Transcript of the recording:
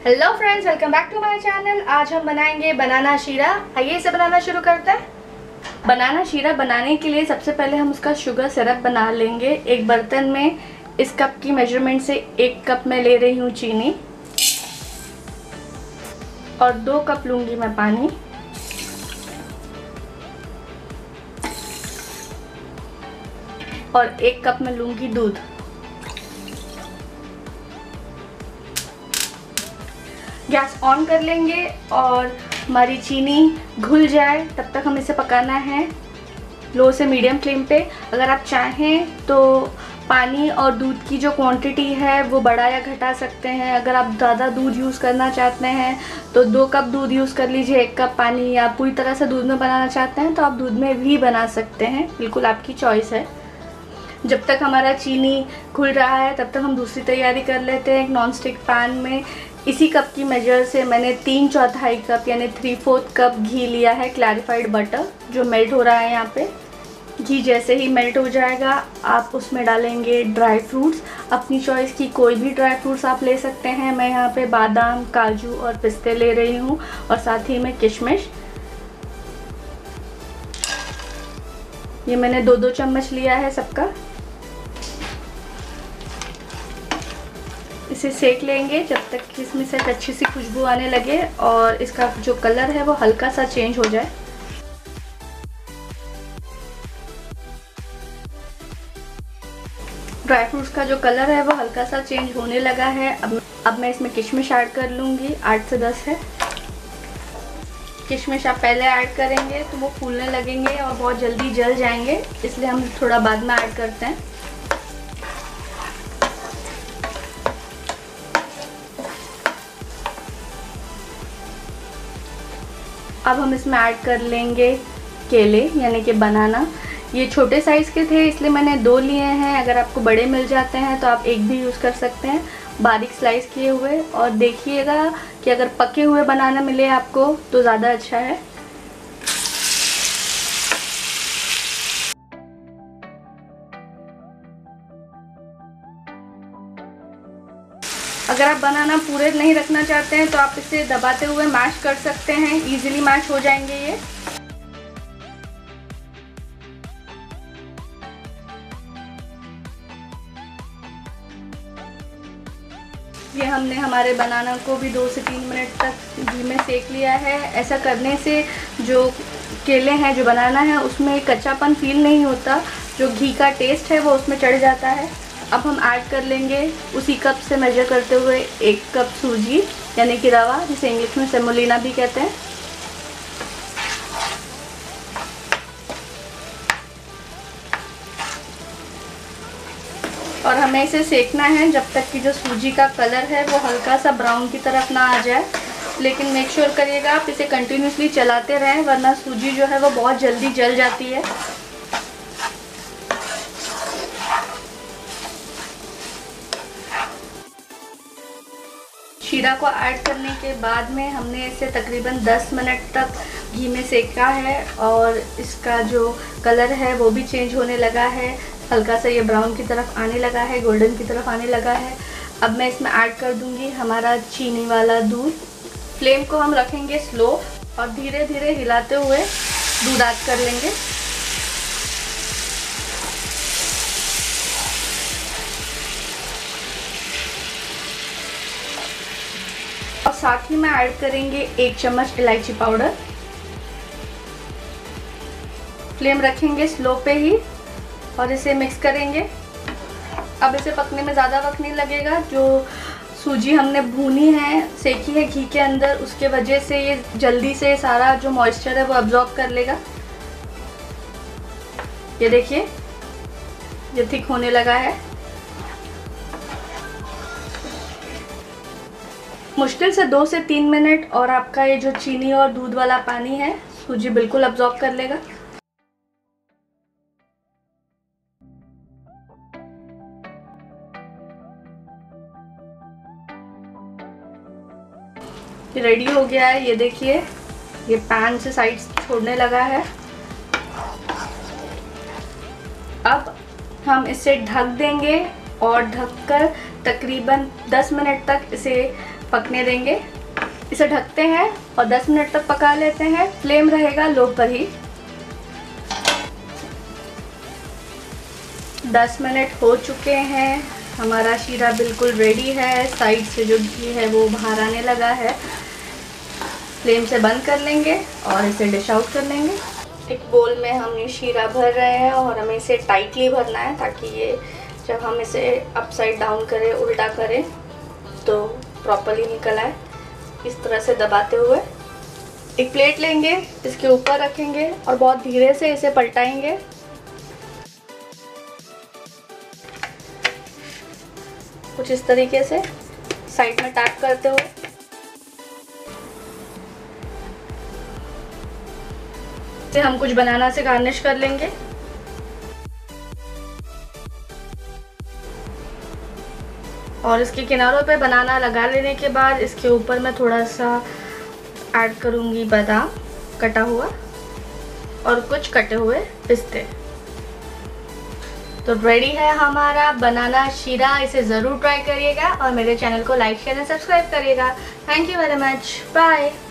Hello friends, welcome back to my channel. आज हम बनाएंगे बनाना शीरा। आइए इसे बनाना शुरू करते हैं। बनाना शीरा बनाने के लिए सबसे पहले हम उसका शुगर सिरप बना लेंगे। एक बर्तन में इस कप की मेजरमेंट से 1 कप मैं ले रही हूँ चीनी और 2 कप लूँगी मैं पानी। और 1 कप में लूँगी दूध। गैस ऑन कर लेंगे और हमारी चीनी घुल जाए तब तक हम इसे पकाना है लो से मीडियम फ्लेम पे। अगर आप चाहें तो पानी और दूध की जो क्वांटिटी है वो बढ़ा या घटा सकते हैं। अगर आप ज़्यादा दूध यूज़ करना चाहते हैं तो 2 कप दूध यूज़ कर लीजिए, 1 कप पानी। या पूरी तरह से दूध में बनाना चाहते हैं तो आप दूध में भी बना सकते हैं, बिल्कुल आपकी चॉइस है। जब तक हमारा चीनी घुल रहा है तब तक हम दूसरी तैयारी कर लेते हैं। एक नॉन स्टिक पैन में इसी कप की मेजर से मैंने 3/4 कप यानी 3/4 कप घी लिया है, क्लैरिफाइड बटर जो मेल्ट हो रहा है यहाँ पे। घी जैसे ही मेल्ट हो जाएगा आप उसमें डालेंगे ड्राई फ्रूट्स। अपनी चॉइस की कोई भी ड्राई फ्रूट्स आप ले सकते हैं। मैं यहाँ पे बादाम, काजू और पिस्ते ले रही हूँ और साथ ही में किशमिश। ये मैंने 2-2 चम्मच लिया है सबका। इसे सेक लेंगे जब तक कि इसमें से अच्छी सी खुशबू आने लगे और इसका जो कलर है वो हल्का सा चेंज हो जाए। ड्राई फ्रूट्स का जो कलर है वो हल्का सा चेंज होने लगा है। अब मैं इसमें किशमिश ऐड कर लूँगी, 8 से 10 है। किशमिश आप पहले ऐड करेंगे तो वो फूलने लगेंगे और बहुत जल्दी जल जाएंगे, इसलिए हम थोड़ा बाद में ऐड करते हैं। अब हम इसमें ऐड कर लेंगे केले यानी कि बनाना। ये छोटे साइज़ के थे इसलिए मैंने 2 लिए हैं। अगर आपको बड़े मिल जाते हैं तो आप 1 भी यूज़ कर सकते हैं, बारीक स्लाइस किए हुए। और देखिएगा कि अगर पके हुए बनाना मिले आपको तो ज़्यादा अच्छा है। अगर आप बनाना पूरे नहीं रखना चाहते हैं तो आप इसे दबाते हुए मैश कर सकते हैं, इजीली मैश हो जाएंगे ये हमने हमारे बनाना को भी 2 से 3 मिनट तक घी में सेक लिया है। ऐसा करने से जो केले हैं, जो बनाना है, उसमें कच्चापन फील नहीं होता, जो घी का टेस्ट है वो उसमें चढ़ जाता है। अब हम ऐड कर लेंगे उसी कप से मेजर करते हुए 1 कप सूजी यानी कि रवा, जिसे इंग्लिश में सेमोलिना भी कहते हैं। और हमें इसे सेकना है जब तक कि जो सूजी का कलर है वो हल्का सा ब्राउन की तरफ ना आ जाए। लेकिन मेक श्योर करिएगा आप इसे कंटिन्यूसली चलाते रहें, वरना सूजी जो है वो बहुत जल्दी जल जाती है। शीरा को ऐड करने के बाद में हमने इसे तकरीबन 10 मिनट तक घी में सेका है और इसका जो कलर है वो भी चेंज होने लगा है। हल्का सा ये ब्राउन की तरफ आने लगा है, गोल्डन की तरफ आने लगा है। अब मैं इसमें ऐड कर दूंगी हमारा चीनी वाला दूध। फ्लेम को हम रखेंगे स्लो और धीरे धीरे हिलाते हुए दूध ऐड कर लेंगे। और साथ ही में ऐड करेंगे 1 चम्मच इलायची पाउडर। फ्लेम रखेंगे स्लो पे ही और इसे मिक्स करेंगे। अब इसे पकने में ज़्यादा वक्त नहीं लगेगा। जो सूजी हमने भूनी है, सेकी है घी के अंदर, उसके वजह से ये जल्दी से सारा जो मॉइस्चर है वो अब्जॉर्ब कर लेगा। ये देखिए ये थिक होने लगा है। मुश्किल से 2 से 3 मिनट और आपका ये जो चीनी और दूध वाला पानी है सूजी बिल्कुल अब्जॉर्ब कर लेगा। रेडी हो गया है। ये देखिए ये पैन से साइड छोड़ने लगा है। अब हम इसे ढक देंगे और ढककर तकरीबन 10 मिनट तक इसे पकने देंगे। इसे ढकते हैं और 10 मिनट तक पका लेते हैं। फ्लेम रहेगा लो पर ही। 10 मिनट हो चुके हैं, हमारा शीरा बिल्कुल रेडी है। साइड से जो घी है वो बाहर आने लगा है। फ्लेम से बंद कर लेंगे और इसे डिश आउट कर लेंगे। एक बोल में हम ये शीरा भर रहे हैं और हमें इसे टाइटली भरना है ताकि ये जब हम इसे अपसाइड डाउन करें, उल्टा करें तो प्रॉपर्ली निकल आए। इस तरह से दबाते हुए एक प्लेट लेंगे, इसके ऊपर रखेंगे और बहुत धीरे से इसे पलटाएंगे। कुछ इस तरीके से साइड में टैप करते हुए। इसे हम कुछ बनाना से गार्निश कर लेंगे। और इसके किनारों पे बनाना लगा लेने के बाद इसके ऊपर मैं थोड़ा सा ऐड करूँगी बादाम कटा हुआ और कुछ कटे हुए पिस्ते। तो रेडी है हमारा बनाना शीरा। इसे ज़रूर ट्राई करिएगा और मेरे चैनल को लाइक शेयर एंड सब्सक्राइब करिएगा। Thank you very much, bye.